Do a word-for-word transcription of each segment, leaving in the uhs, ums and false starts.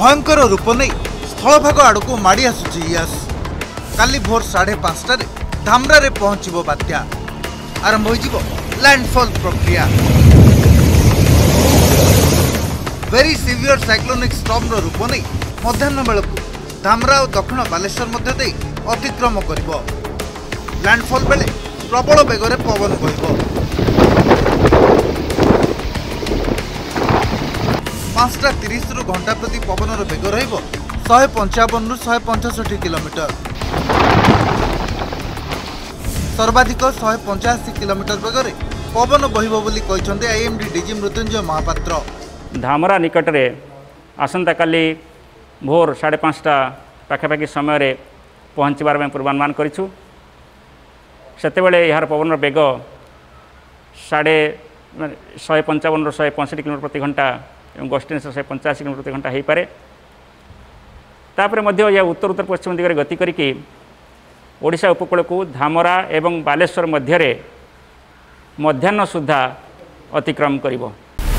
भयंकर रूप नहीं स्थलभाग आड़क माड़ी आसुची यस काली भोर साढ़े पांचटारे धामरारे पहुंचब बात्या आरंभ हो लैंडफॉल प्रक्रिया। वेरी सीवियर साइक्लोनिक स्टॉर्म रूप नहीं मध्याह्न बेलू धामरा और दक्षिण बालेश्वर मध्य दे अतिक्रम करिबो। लैंडफॉल बेले प्रबल बेगरे पवन बहिबो। पांचटा तीस रु घंटा प्रति पवनर बेग रहिबो शहे पंचावन रु शहे पंचष्टि किलोमीटर। सर्वाधिक शहे पंचाशी किलोमीटर बेगरे पवन बहिबो बोली कहिसंते आईएमडी डीजी मृत्युंजय महापात्र। धामरा निकटरे आसंता काली भोर साढ़े पाँचटा पाखापाखि समय पहुँचबार पूर्वानुमान करिछु। सेतेबेले यार पवन बेग साढ़े शहे पंचावन रु शहे पैंसठ किलोमीटर प्रति घंटा एवं गस्टिनेस शहे पंचाशी किलोमीटर प्रति घंटा हो पारे। तापर मध्य यह उत्तर उत्तर पश्चिम दिगरे गति करिकी ओडिशा उपकूल को धामरा एवं बालेश्वर मध्य मध्याह्न सुधा अतिक्रम करिबो।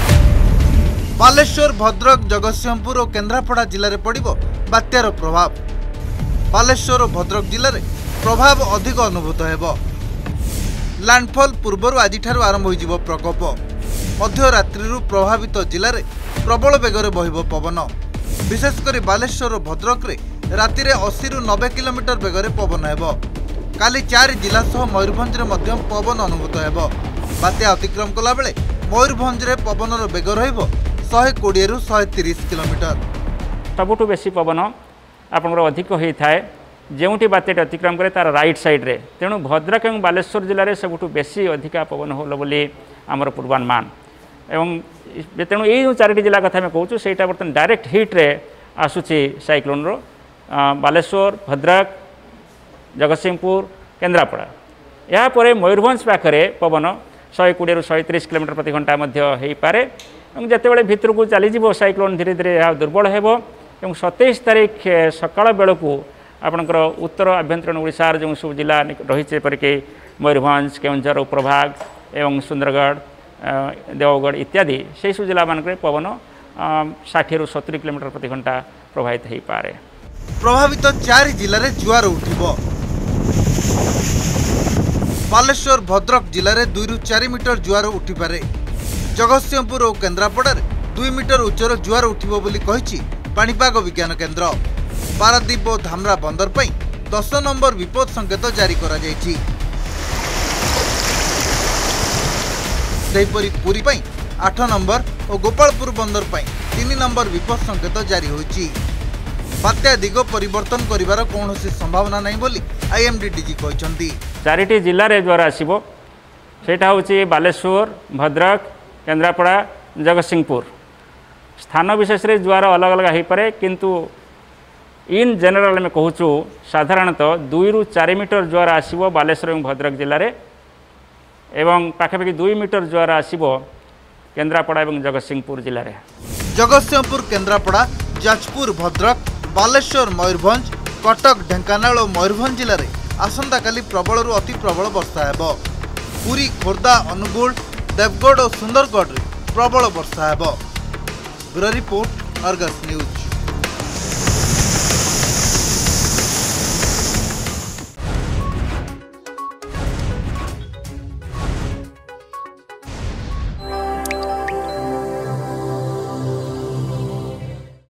बालेश्वर भद्रक जगतसिंहपुर और केन्द्रापड़ा जिले में पड़िबो बात्यार प्रभाव। बालेश्वर और भद्रक जिले में प्रभाव अधिक अनुभूत हेबो। लैंडफॉल पूर्वर आज आरंभ हो प्रकोप। मध्यरात्रि प्रभावित जिले में प्रबल बेगर बहिबो पवन। विशेषकर बालेश्वर और भद्रक रे राति रे अस्सी रु नब्बे किलोमीटर बेगर पवन हेबो। काली चार जिला सह मयूरभंज रे मध्य पवन अनुभूत हेबो। बात्या अतिक्रम कला बेले मयूरभंज रे पवनर बेग रहिबो शहे कोड़े रु शहे तीस किलोमीटर। सबुठु बेसी पवन आपंकर अधिक होता है जोटी बात्याटी अतिक्रम करे तार राइट साइड रे। तेणु भद्रक और बालेश्वर जिले में सबुठु बेसी अधिका पवन होल बोली आमर पूर्वानुमान। एवं तेणु ये चारोटी जिला कथा कहूँ से बर्तमान डायरेक्ट हिट रे आसूची साइक्लोन रो बालेश्वर भद्रक जगतसिंहपुर केन्द्रापड़ा यापर मयूरभंज पाखे पवन शहे कोड़े रु शहे तीस किलोमीटर प्रति घंटा हो पारे। जितेबाला भितर को चलीज साइक्लोन धीरे धीरे यह दुर्बल हो। सतैश तारीख सकाल बेलू आपणकर उत्तर आभ्यंतरीण ओडिशार जो सब जिला रही जेपरिक मयूरभंज केउंझर प्रभाग एवं सुंदरगढ़ देवगढ़ इत्यादि से सब जिला मानक पवन षाठी रु सत्तरी किलोमीटर प्रति घंटा प्रभावित हो पारे। प्रभावित चार जिले में जुआर उठिबो। बालेश्वर भद्रक जिले में दुई रु चार मीटर जुआर उठी पारे। जगतसिंहपुर और केन्द्रापड़ा दुई मीटर उच्चर जुआर उठिबो बोली कहिछि पाणीपाग विज्ञान केन्द्र। पारादीप और धामरा बंदर पर दस नंबर विपद संकेत जारी करा जायछि। सेहीपरि पुरी पर आठ नंबर और गोपालपुर बंदर पर तीन नंबर विपद संकेत जारी होइछि। बात्या दिग परिवर्तन करिवार कौनसी संभावना नहीं बोली आईएमडी डीजी कहिसंती। चारिटी जिले में ज्वार आसीबो सेटा होछि बालेश्वर भद्रक केन्द्रापड़ा जगतसिंहपुर। स्थान विशेष रे ज्वार अलग अलग हो पारे किंतु इन जनरल में कहूँ साधारणतः दुई रु चार मीटर ज्वार आसीबो बालेश्वर और भद्रक जिले में एवं पाखापाखि दुई मीटर ज्वार आसीबो केन्द्रापड़ा और जगतसिंहपुर जिले में। जगतसिंहपुर केन्द्रापड़ा जाजपुर भद्रक बालेश्वर मयूरभंज कटक ढेंकानाल और मयूरभंज जिले में आसंता काली प्रबल रु अति प्रबल वर्षा हेबो। पुरी खोर्धा अनुगुल देवगढ़ और सुंदरगढ़ रे प्रबल वर्षा हेबो। Bureau report Argus news.